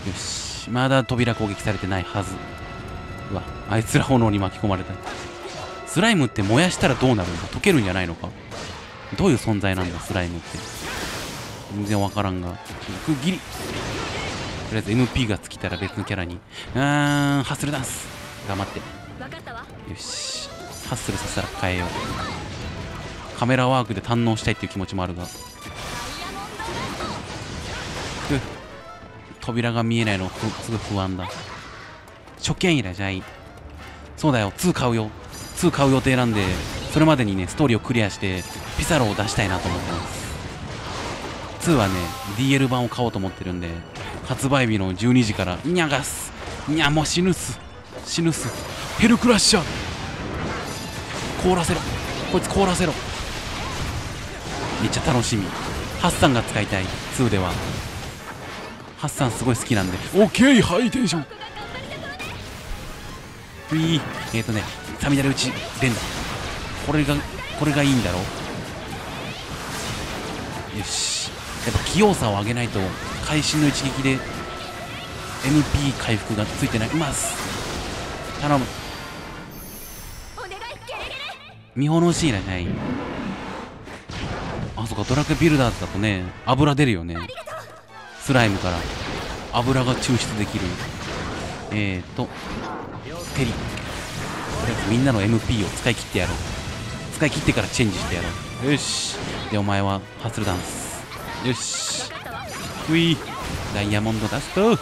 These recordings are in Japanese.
よし、まだ扉攻撃されてないはず。うわ、あいつら炎に巻き込まれた。スライムって燃やしたらどうなるんだ？溶けるんじゃないのか？どういう存在なんだスライムって。全然わからんが、ギリ。とりあえず MP が尽きたら別のキャラにハッスルダンス頑張って。よし、ハッスルさせたら変えよう。カメラワークで堪能したいっていう気持ちもあるが、扉が見えないのすぐ不安だ。初見いらっしゃい。そうだよ、2買うよ。2買う予定なんで、それまでにねストーリーをクリアしてピサロを出したいなと思ってます。2はね DL 版を買おうと思ってるんで、発売日の12時からにゃがす。にゃ、もう死ぬっす。ヘルクラッシャー凍らせろ、こいつ凍らせろ。めっちゃ楽しみ。ハッサンが使いたい。2ではハッサンすごい好きなんで。オッケー、ハイテンション。サミダレ打ち連打。これがいいんだろう。よし、やっぱ器用さを上げないと会心の一撃で MP 回復がついてないます頼む。見本しいな。はい、あ、そっか、ドラクエビルダーズだとね油出るよね。スライムから油が抽出できる。テリ、とりあえずみんなの MP を使い切ってやろう。使い切ってからチェンジしてやろう。よし、でお前はハッスルダンス。よし、ダイヤモンドダスト。いいぞ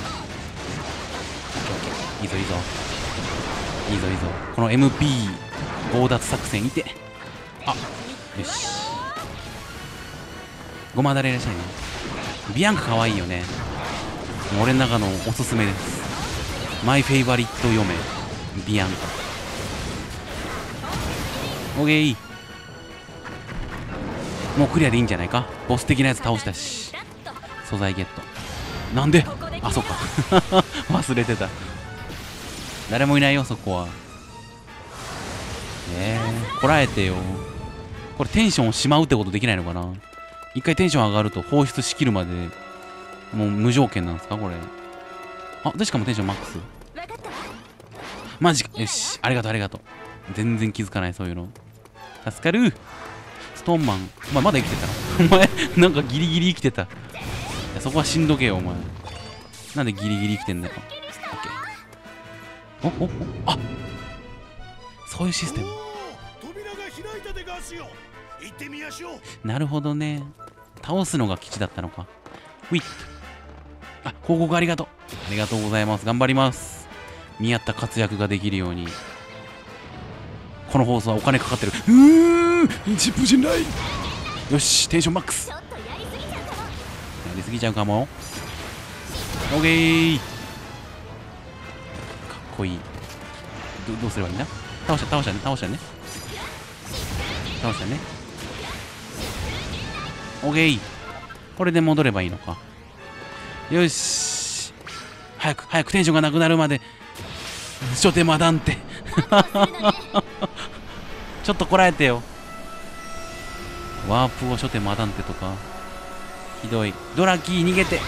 この MP 強奪作戦いて。あ、よし、ごまだれいらっしゃいね。ビアンカかわいいよね。俺の中のおすすめです。マイフェイバリット嫁ビアンカ。オーケー、もうクリアでいいんじゃないか。ボス的なやつ倒したし素材ゲット。なんで、あ、そっか忘れてた。誰もいないよそこは。こらえてよ。これテンションをしまうってことできないのかな。一回テンション上がると放出しきるまでもう無条件なんですかこれ。あ、でしかもテンションマックス。マジか。よし、ありがとう。全然気づかない、そういうの。助かる。ストーンマン、お前まだ生きてたのお前なんかギリギリ生きてた。いや、そこはしんどけよお前。なんでギリギリ生きてんだよ。オッケー。あ、そういうシステム。なるほどね。倒すのが基地だったのか。ウィット。あ、報告ありがとう。ありがとうございます。頑張ります。見合った活躍ができるように。この放送はお金かかってる。一部じゃない。よし、テンションマックス。やりすぎちゃうかも。オーケー。かっこいい。どうすればいいんだ。倒したね。オーケー。これで戻ればいいのか。よし、早くテンションがなくなるまで初手マダンテちょっとこらえてよ。ワープを初手マダンテとかひどい。ドラキー逃げて。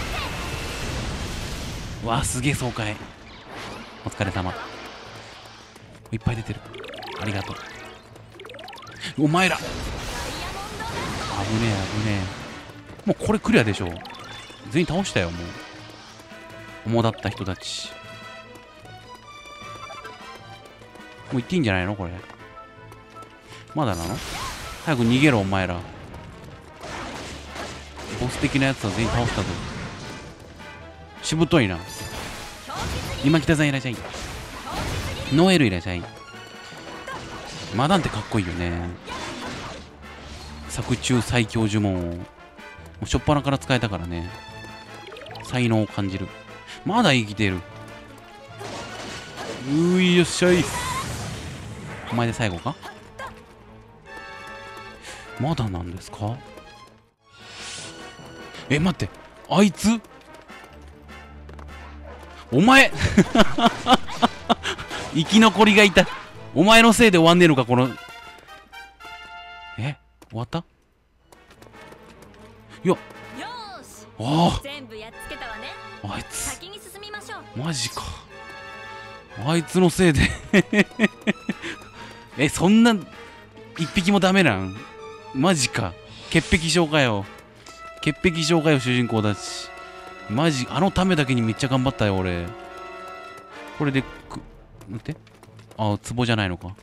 わあ、すげえ爽快。お疲れ様。いっぱい出てる。ありがとう。お前ら危ねえ。もうこれクリアでしょ。全員倒したよ。もう主だった人たちもう行っていいんじゃないのこれ。まだなの。早く逃げろお前ら。ボス的なやつは全員倒したぞ。しぶといな。今北さんいらっしゃい。ノエルいらっしゃい。マダンってかっこいいよね。作中最強呪文をもう初っ端から使えたからね。才能を感じる。まだ生きてる。よっしゃい。お前で最後か。まだなんですか。待って、あいつお前生き残りがいた。お前のせいで終わんねえのかこの。終わった。いや、ああ、全部やっつけたわね。 あいつ先に進みましょう。 マジか。あいつのせいでそんな一匹もダメなん？マジか。潔癖症かよ。潔癖症かよ、主人公たち。マジ、あのためだけにめっちゃ頑張ったよ、俺。これで待って。あ、壺じゃないのか。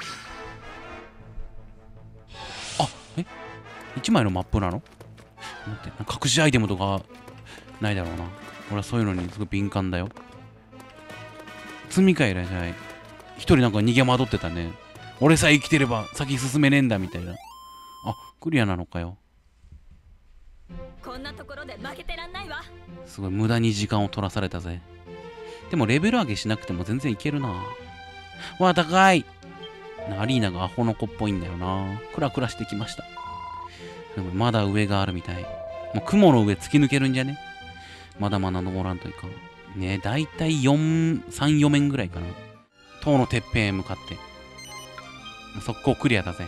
あ、1枚のマップなの？待って、隠しアイテムとかないだろうな。俺はそういうのにすごい敏感だよ。罪かいらっしゃい。一人なんか逃げ惑ってたね。俺さえ生きてれば先進めねえんだみたいな。あ、クリアなのかよ。 こんなところで負けてらんないわ。 すごい無駄に時間を取らされたぜ。でもレベル上げしなくても全然いけるな。わあ、高い。アリーナがアホの子っぽいんだよな。クラクラしてきました。でもまだ上があるみたい。もう雲の上突き抜けるんじゃね？まだまだ登らんといかん。ねえ、だいたい3、4面ぐらいかな。塔のてっぺんへ向かって。速攻クリアだぜ。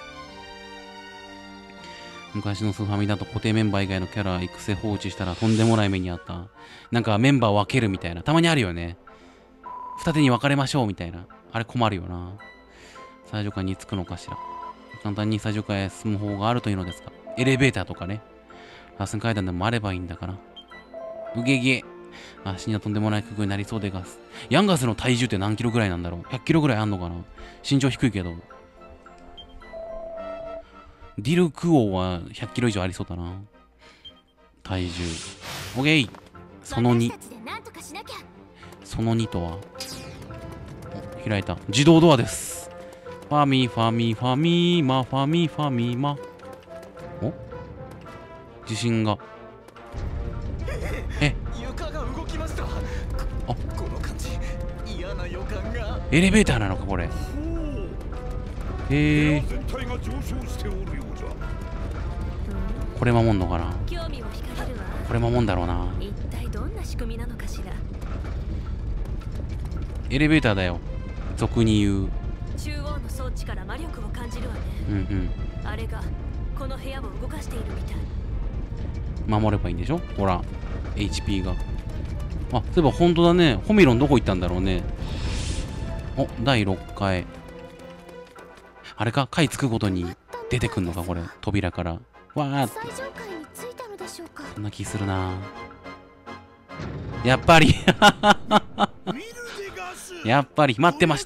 昔のスーファミだと固定メンバー以外のキャラ育成放置したらとんでもない目にあった。なんかメンバー分けるみたいな。たまにあるよね。二手に分かれましょうみたいな。あれ困るよな。最初からに着くのかしら。簡単に最初から進む方があるというのですか。エレベーターとかね。螺旋階段でもあればいいんだから。うげげ。足にはとんでもない工夫になりそうでガス。ヤンガスの体重って何キロぐらいなんだろう？ 100 キロぐらいあんのかな？身長低いけど。ディルク王は100キロ以上ありそうだな。体重。オッケー。その2。その2とは。お、開いた。自動ドアです。ファミ、ファミ、ファミマ、ファミ、ファミマ。お？地震が。 床が動きました。 あ、 この感じ、嫌な予感が。 エレベーターなのか、これ。へえ。 全体が上昇しておるようじゃ。 これ守んのかな？ 興味を惹かれるわ。 これ守んだろうな。 一体どんな仕組みなのかしら。 エレベーターだよ。俗に言う。 中央の装置から魔力を感じるわね。 うんうん。 あれがこの部屋を動かしているみたい。 守ればいいんでしょ？ほら、HP が。あ、そういえば本当だね。ホミロンどこ行ったんだろうね。お、第6回。あれか、階つくごとに出てくんのか、これ。扉から。わーって。 最上階に着いたのでしょうか。 そんな気するな。やっぱりやっぱり待ってました。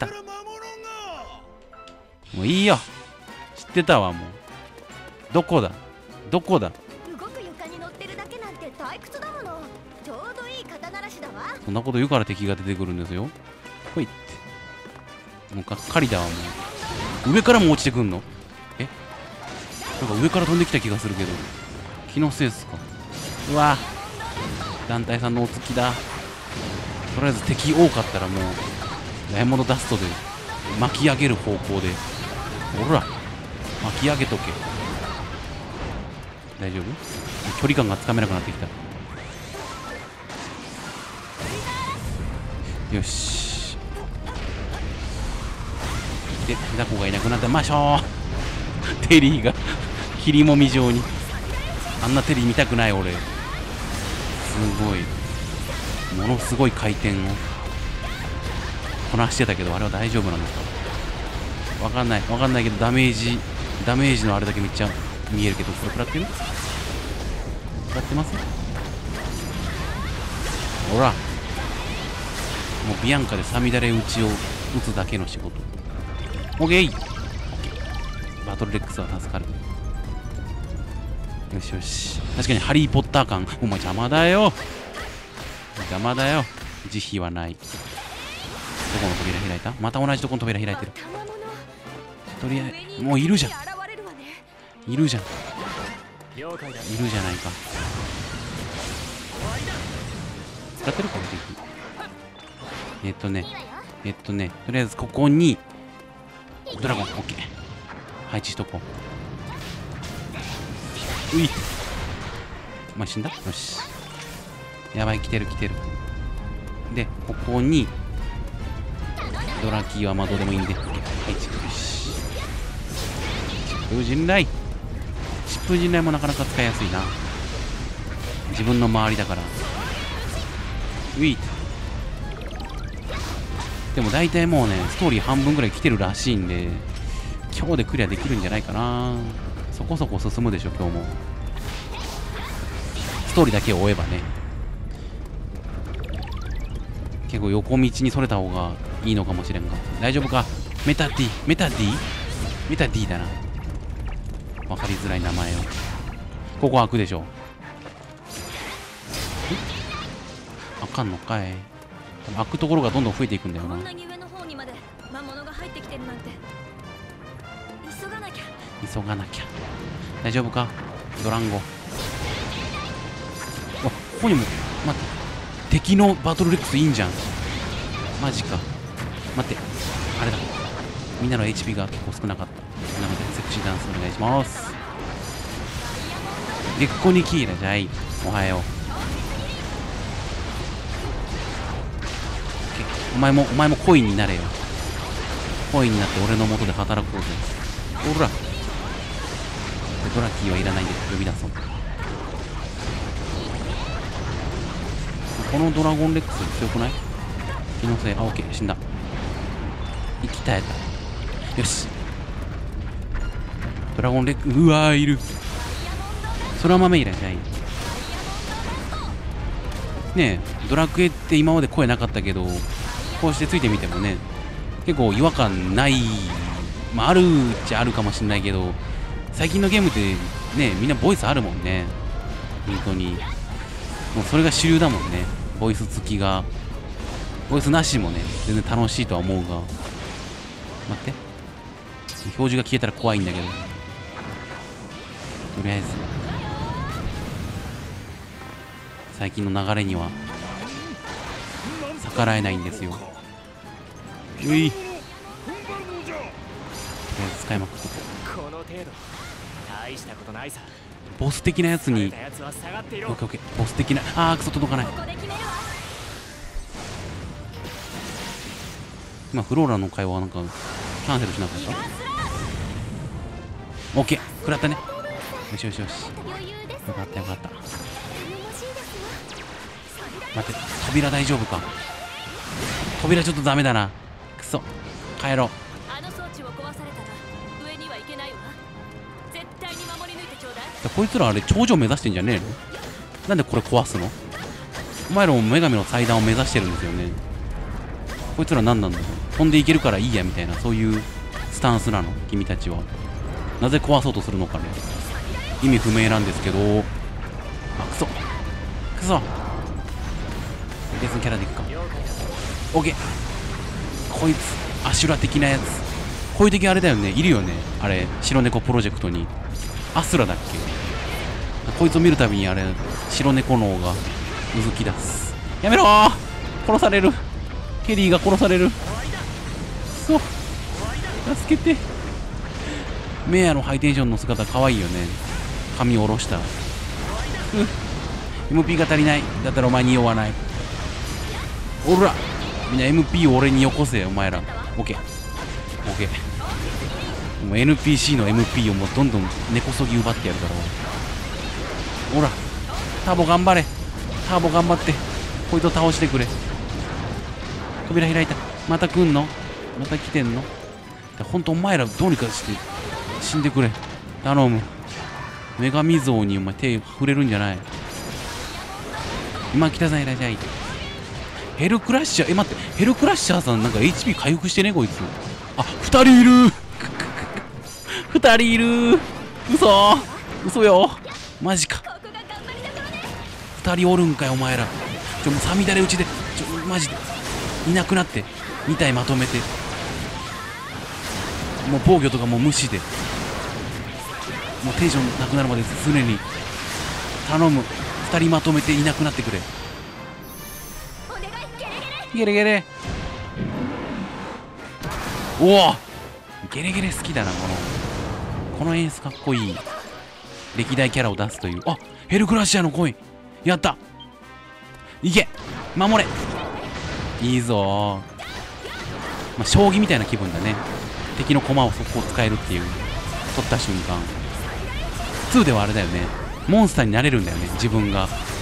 もういいよ。知ってたわ、もう。どこだ？どこだ？ 動く床に乗ってるだけなんて退屈だもの。ちょうどいい肩慣らしだわ。 そんなこと言うから敵が出てくるんですよ。ほいって。もうがっかりだわ、もう。上からも落ちてくんの？なんか上から飛んできた気がするけど。気のせいっすか？うわぁ。団体さんのお付きだ。とりあえず敵多かったらもう、ダイヤモンドダストで巻き上げる方向で。ほら、巻き上げとけ。大丈夫？距離感がつかめなくなってきた。よし。で、ザコがいなくなってましょう。テリーが切りもみ状に。あんなテリー見たくない俺。すごい。ものすごい回転をこなしてたけど、あれは大丈夫なのかわかんない。わかんないけど、ダメージのあれだけめっちゃ見えるけど、これ食らってる？食らってます？ほら。もうビアンカでサミダレ打ちを打つだけの仕事。オッケー。バトルレックスは助かる。よしよし。確かにハリーポッター感。お前邪魔だよ。邪魔だよ。慈悲はない。どこの扉開いた？また同じとこの扉開いてる。とりあえず、もういるじゃん。いるじゃん。いるじゃないか。使ってるこれ敵。とりあえずここにドラゴン、オッケー。配置しとこう。うい。お前死んだ？よし。やばい、来てる。で、ここにドラキーはまあどうでもいいんで、配置。よし。疾風陣雷。疾風陣雷もなかなか使いやすいな。自分の周りだから。 ウィーでも大体もうねストーリー半分ぐらい来てるらしいんで、今日でクリアできるんじゃないかな。そこそこ進むでしょ今日も。ストーリーだけを追えばね。結構横道にそれた方がいいのかもしれんが。大丈夫か。メタ D メタ D メタ D だな。分かりづらい名前を。ここ開くでしょ。開かんのかい。開くところがどんどん増えていくんだよな。 こんなに上の方にまで魔物が入ってきてるなんて。急がなきゃ。 急がなきゃ。大丈夫かドランゴ。ここにも待って、敵のバトルレックスいいんじゃん。マジか。待って、あれだ、みんなの HP が結構少なかった。なのでセクシーダンスお願いします。でここにキーラじゃい。おはよう。お前もコインになれよ。コインになって俺の元で働こうぜ。ほらドラキーはいらないんで呼び出そう。このドラゴンレックス強くない？気のせい。あ、オッケー、死んだ。生き絶えた。よし。ドラゴンレックス、うわー、いる。空豆いらっしゃい。ねえ、ドラクエって今まで声なかったけど、こうしてついてみてもね、結構違和感ない。まあ、あるっちゃあるかもしんないけど、最近のゲームってね、みんなボイスあるもんね。本当に。もうそれが主流だもんね。ボイス付きが。ボイスなしもね、全然楽しいとは思うが。待って。表示が消えたら怖いんだけど。とりあえず。最近の流れには逆らえないんですよ。うい。とりあえず使いまくっとこう。 この程度大したことないさ。 ボス的なやつに。オッケやつは下がっていーろ。 オッケー。ボス的な。あー、クソ届かない。 ここで決めるわ。 今フローラの会話はなんかキャンセルしなかった？オッケー。食らったね。よしよしよし。 余裕です。 よかったよかった。 頼もしいですわ。 待って、扉大丈夫か。扉ちょっとダメだな。くそ。帰ろう。 あの装置を壊されたら上には行けないわ。絶対に守り抜いてちょうだい。 こいつらあれ頂上目指してんじゃねえの？なんでこれ壊すの？お前らも女神の祭壇を目指してるんですよね。こいつら何なんだろう。飛んでいけるからいいやみたいな、そういうスタンスなの君たちは。なぜ壊そうとするのかね、意味不明なんですけど。あ、クソクソ。別のキャラでいくか。オッケー。こいつアシュラ的なやつ。こういう敵あれだよね、いるよね、あれ白猫プロジェクトに。アスラだっけ。こいつを見るたびにあれ白猫脳がうずき出す。やめろー、殺される。ケリーが殺される。そう、助けて。メアのハイテンションの姿かわいいよね。髪を下ろした。MP が足りない。だったらお前に酔わない。おら、みんな MP を俺によこせよお前ら。 OK OK。 もう NPC の MP をもうどんどん根こそぎ奪ってやるから。ほらターボ頑張れ。ターボ頑張ってこいつを倒してくれ。扉開いた。また来んの？また来てんの？ほんとお前らどうにかして死んでくれ。頼む。女神像にお前手触れるんじゃない。今北さんいらっしゃい。ヘルクラッシャー、待って、ヘルクラッシャーさんなんか HP 回復してねこいつ。あ、2人いる2人いる。嘘よ、マジか。 ここが頑張りどころね。 2人おるんかよお前ら。もうさみだれ打ちでマジでいなくなって2体まとめて、もう防御とかもう無視で、もうテンションなくなるまで常に頼む。2人まとめていなくなってくれ。 お願い、ゲレゲレ。 ゲレゲレ。おお、ゲレゲレ好きだな。この演出かっこいい。歴代キャラを出すという。あ、ヘルクラッシャーのコインやった。いけ、守れ。いいぞー。まあ、将棋みたいな気分だね。敵の駒を速攻使えるっていう。取った瞬間2ではあれだよね、モンスターになれるんだよね自分が。